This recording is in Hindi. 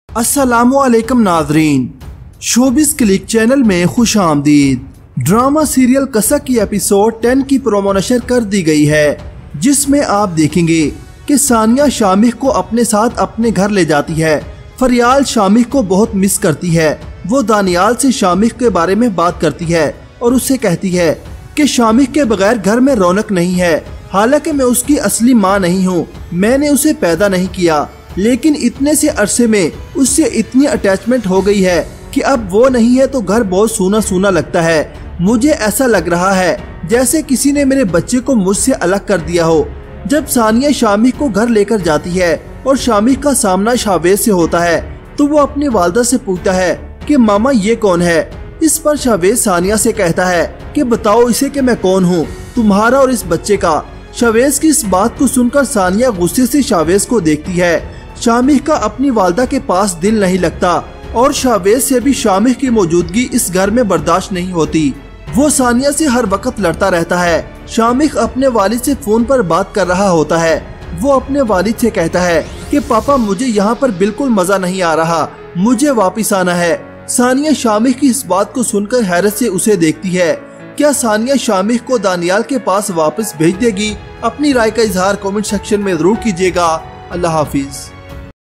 अस्सलामुअलैकुम नाजरीन, शोबिस क्लिक चैनल में खुश आमदीद। ड्रामा सीरियल कसक की एपिसोड 10 की प्रोमो नशर कर दी गई है, जिसमें आप देखेंगे कि सानिया शामिख को अपने साथ अपने घर ले जाती है। फरियाल शामिख को बहुत मिस करती है। वो दानियाल से शामिख के बारे में बात करती है और उससे कहती है कि शामिख के बगैर घर में रौनक नहीं है। हालांकि मैं उसकी असली माँ नहीं हूँ, मैंने उसे पैदा नहीं किया, लेकिन इतने से अरसे में उससे इतनी अटैचमेंट हो गई है कि अब वो नहीं है तो घर बहुत सूना सूना लगता है। मुझे ऐसा लग रहा है जैसे किसी ने मेरे बच्चे को मुझसे अलग कर दिया हो। जब सानिया शामिख को घर लेकर जाती है और शामिख का सामना शावेज से होता है तो वो अपनी वालदा से पूछता है कि मामा ये कौन है। इस पर शावेज सानिया से कहता है कि बताओ इसे कि मैं कौन हूँ, तुम्हारा और इस बच्चे का। शावेज की इस बात को सुनकर सानिया गुस्से से शावेज को देखती है। शामिख का अपनी वालदा के पास दिल नहीं लगता और शावेज से भी शामिख की मौजूदगी इस घर में बर्दाश्त नहीं होती। वो सानिया से हर वक्त लड़ता रहता है। शामिख अपने वालिद से फोन पर बात कर रहा होता है। वो अपने वालिद से कहता है कि पापा मुझे यहाँ पर बिल्कुल मजा नहीं आ रहा, मुझे वापिस आना है। सानिया शामिख की इस बात को सुनकर हैरत से उसे देखती है। क्या सानिया शामिख को दानियाल के पास वापस भेज देगी? अपनी राय का इजहार कमेंट सेक्शन में जरूर कीजिएगा। अल्लाह हाफिज।